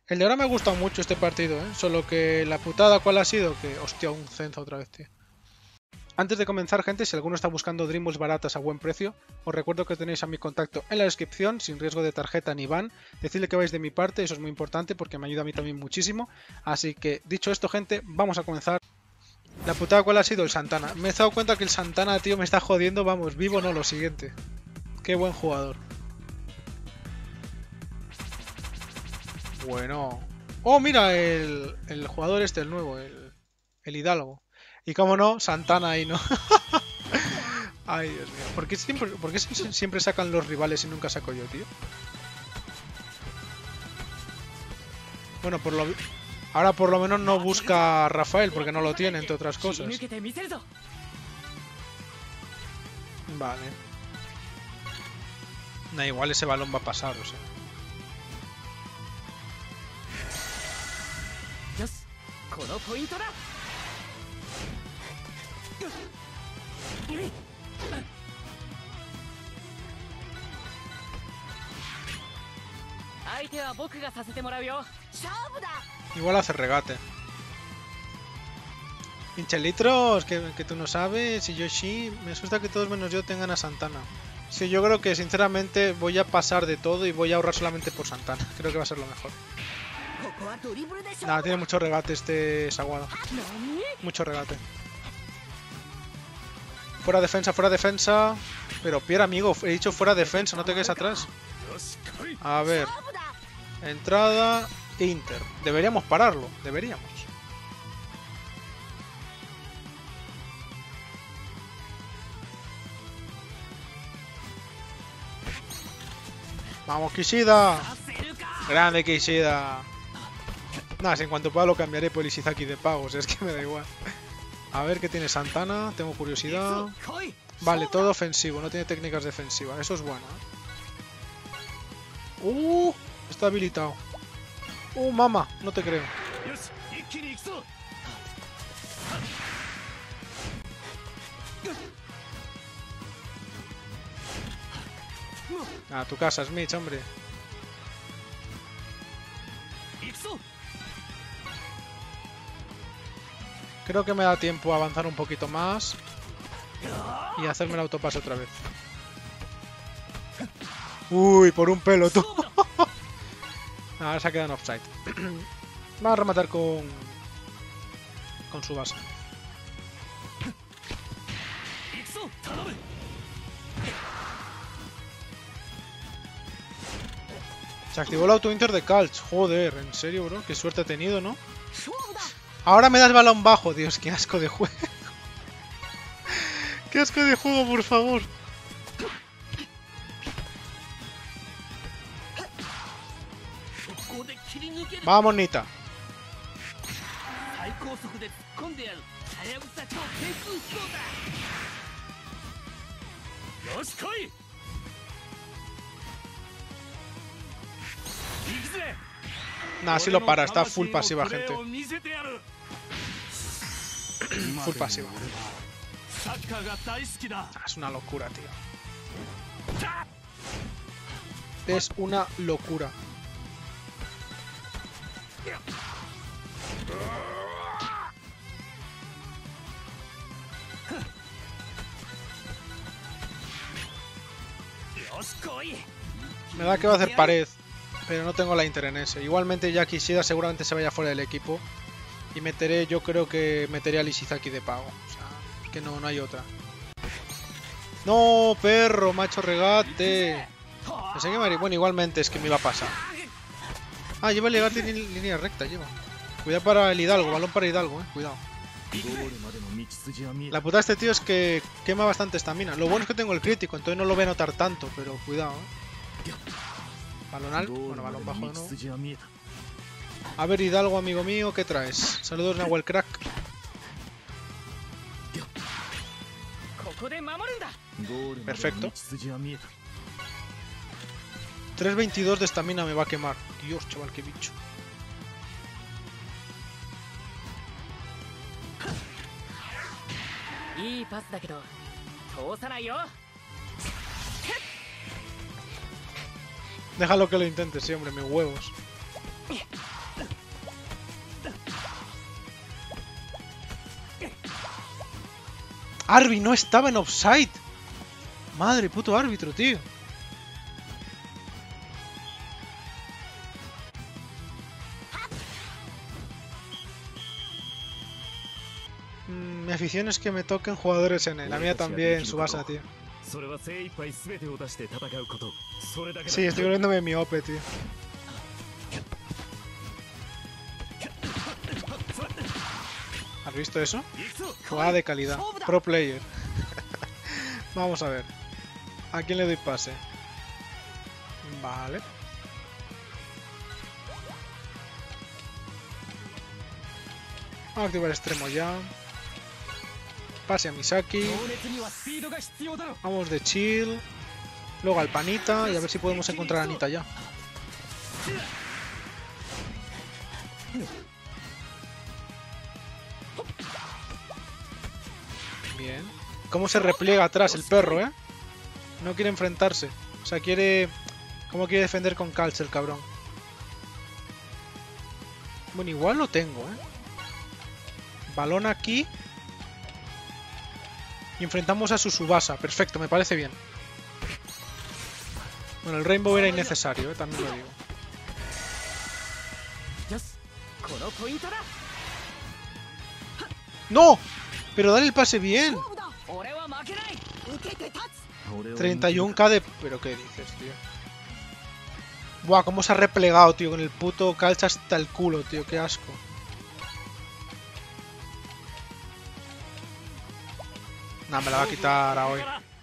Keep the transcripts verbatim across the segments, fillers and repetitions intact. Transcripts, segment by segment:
El de ahora me ha gustado mucho este partido, ¿eh? Solo que la putada, ¿cuál ha sido? Que, hostia, un cenzo otra vez, tío. Antes de comenzar, gente, si alguno está buscando Dreamballs baratas a buen precio, os recuerdo que tenéis a mi contacto en la descripción, sin riesgo de tarjeta ni ban. Decidle que vais de mi parte, eso es muy importante porque me ayuda a mí también muchísimo. Así que, dicho esto, gente, vamos a comenzar. La putada, ¿cuál ha sido? El Santana. Me he dado cuenta que el Santana, tío, me está jodiendo, vamos, vivo no, lo siguiente. Qué buen jugador. Bueno. Oh, mira, el, el jugador este, el nuevo, el, el Hidalgo. Y cómo no, Santana ahí, ¿no? Ay, Dios mío. ¿Por qué, siempre, por qué siempre sacan los rivales y nunca saco yo, tío? Bueno, por lo... ahora por lo menos no busca a Rafael, porque no lo tiene, entre otras cosas. Vale. Da igual, ese balón va a pasar, o sea. Igual hace regate. Pinchelitros, que, que tú no sabes, y yo sí. Me asusta que todos menos yo tengan a Santana. Sí, yo creo que sinceramente voy a pasar de todo y voy a ahorrar solamente por Santana. Creo que va a ser lo mejor. Nada, tiene mucho regate este Saguada. Mucho regate. Fuera defensa, fuera defensa. Pero Pierre, amigo, he dicho fuera defensa, no te quedes atrás. A ver. Entrada, Inter. Deberíamos pararlo, deberíamos. Vamos, Kishida. Grande Kishida. Nada, si en cuanto pueda lo cambiaré por Ishizaki de pagos, es que me da igual. A ver qué tiene Santana, tengo curiosidad. Vale, todo ofensivo, no tiene técnicas defensivas, eso es bueno, ¿eh? Uh, está habilitado. Uh, mama, no te creo. A tu casa, Smith, hombre. Creo que me da tiempo a avanzar un poquito más y hacerme el autopase otra vez. Uy, por un pelo, tú. Ahora se ha quedado en offside. Va a rematar con con su base. Se activó el auto-inter de Calch. Joder, en serio, bro. Qué suerte he tenido, ¿no? Ahora me das balón bajo. Dios, qué asco de juego. Qué asco de juego, por favor. Vamos, Nita. Nah, si lo para, está full pasiva, gente. Full pasiva. Ah, es una locura, tío. Es una locura. Me da que va a hacer pared, pero no tengo la Inter en ese. Igualmente ya Kishida seguramente se vaya fuera del equipo. Y meteré, yo creo que meteré al Ishizaki de pago. O sea, que no, no hay otra. No, perro, macho regate. Pensé que me... Bueno, igualmente es que me iba a pasar. Ah, lleva el legate en línea recta, lleva. Cuidado para el Hidalgo, balón para Hidalgo, eh. Cuidado. La puta de este tío es que quema bastante estamina. Lo bueno es que tengo el crítico, entonces no lo voy a notar tanto, pero cuidado, eh. Balón alto, bueno, balón bajo de nuevo. A ver, Hidalgo, amigo mío, ¿qué traes? Saludos, Nahuel Crack. Perfecto. tres veintidós de estamina me va a quemar. Dios, chaval, qué bicho. Déjalo que lo intente, sí, hombre, mis huevos. Arby no estaba en offside. Madre, puto árbitro, tío. Mm, mi afición es que me toquen jugadores en él. La mía también, Tsubasa, tío. Sí, estoy volviéndome miope, tío. ¿Has visto eso? Jugada de calidad. Pro player. Vamos a ver. ¿A quién le doy pase? Vale. Vamos a activar extremo ya. Pase a Misaki. Vamos de chill. Luego al Panita y a ver si podemos encontrar a Anita ya. Bien. ¿Cómo se repliega atrás el perro, eh? No quiere enfrentarse. O sea, quiere... ¿Cómo quiere defender con calce el cabrón? Bueno, igual lo tengo, eh. Balón aquí. Y enfrentamos a su Tsubasa. Perfecto, me parece bien. Bueno, el Rainbow era innecesario, eh, también lo digo. ¡No! Pero dale el pase bien. treinta y uno K de... ¿Pero qué dices, tío? Buah, cómo se ha replegado, tío. Con el puto calcha hasta el culo, tío. Qué asco. Nah, me la va a quitar a hoy.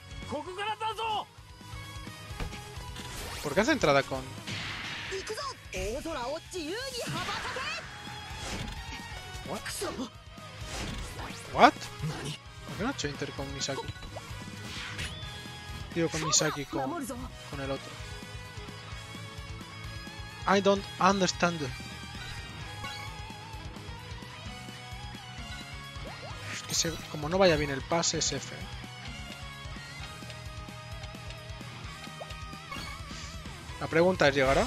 ¿Por qué hace entrada con...? ¿What? ¿What? ¿Por qué no ha hecho Inter con Misaki? Digo con Misaki, con, con el otro. I don't understand. Es que se, como no vaya bien el pase, es F. La pregunta es, ¿llegará?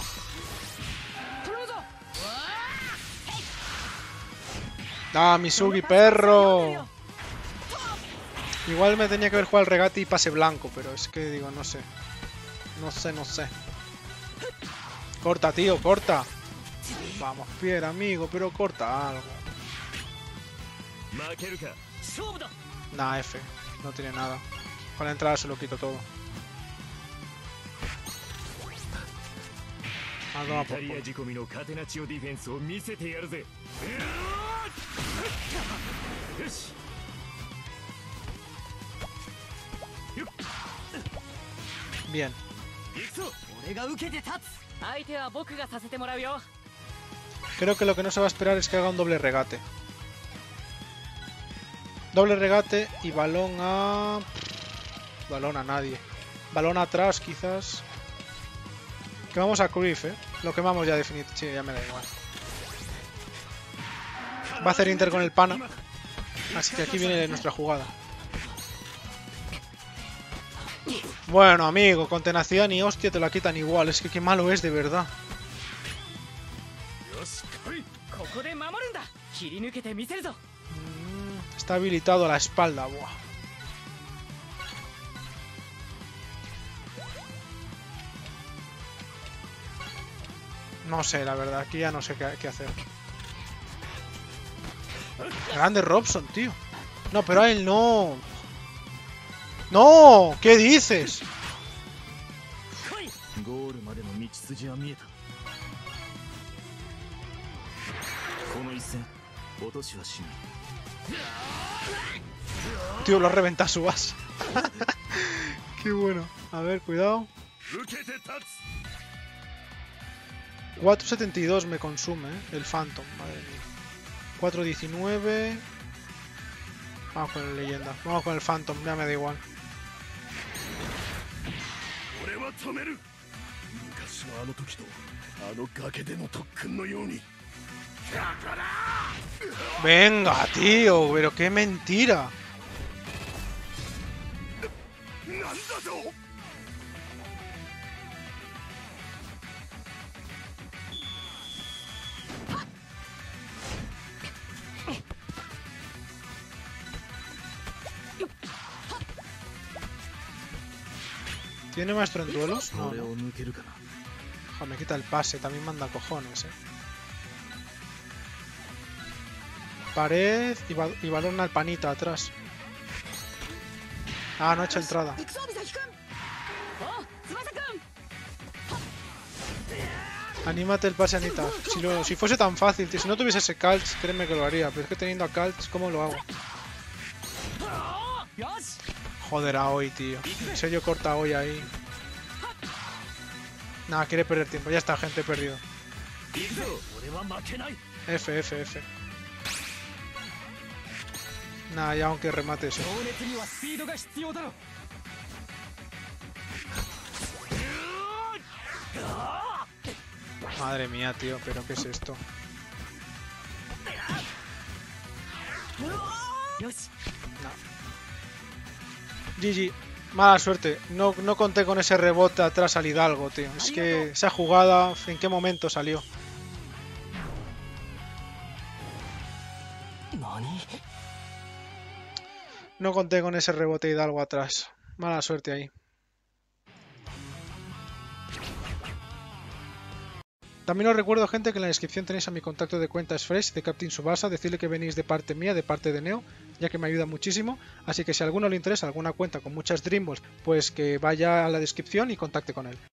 ¡Ah, Misugi, perro! Igual me tenía que haber jugado el regate y pase blanco, pero es que digo, no sé. No sé, no sé. Corta, tío, corta. Vamos, Pierre, amigo, pero corta algo. Nah, F. No tiene nada. Con la entrada se lo quito todo. Ah, toma por culo. Bien. Creo que lo que no se va a esperar es que haga un doble regate. Doble regate y balón a... Balón a nadie. Balón atrás, quizás. Quemamos a Cruyff, eh. Lo quemamos ya definitivamente. Sí, ya me da igual. Va a hacer Inter con el pana. Así que aquí viene nuestra jugada. Bueno, amigo, con tenacidad ni hostia te la quitan igual. Es que qué malo es de verdad. Mm, está habilitado a la espalda, buah. No sé, la verdad, aquí ya no sé qué, qué hacer. Grande Robson, tío. No, pero a él no. ¡No! ¿Qué dices? Tío, lo ha reventado su as. Qué bueno. A ver, cuidado. cuatro setenta y dos me consume, ¿eh? El Phantom, madre mía. cuatro diecinueve. Vamos con la leyenda. Vamos con el Phantom, ya me da igual. Venga, tío, pero qué mentira. ¿Tiene maestro en duelos? No, no. Joder, me quita el pase, también manda cojones, eh. Pared y, ba y balón al panita atrás. Ah, no ha hecho entrada. Anímate el pase, Anita. Si, lo, si fuese tan fácil, tío. Si no tuviese ese Calch, créeme que lo haría. Pero es que teniendo a Calch, ¿cómo lo hago? Joder, a hoy, tío. En serio, corta hoy ahí. Nada, quiere perder tiempo. Ya está, gente, perdido. F, F, F. Nada, ya aunque remate eso. Madre mía, tío, pero ¿qué es esto? No. G G. Mala suerte. No, no conté con ese rebote atrás al Hidalgo, tío. Es que esa jugada, ¿en qué momento salió? No conté con ese rebote Hidalgo atrás. Mala suerte ahí. También os recuerdo, gente, que en la descripción tenéis a mi contacto de cuentas Fresh de Captain Tsubasa. Decirle que venís de parte mía, de parte de Neo, ya que me ayuda muchísimo. Así que si a alguno le interesa alguna cuenta con muchas Dream Balls, pues que vaya a la descripción y contacte con él.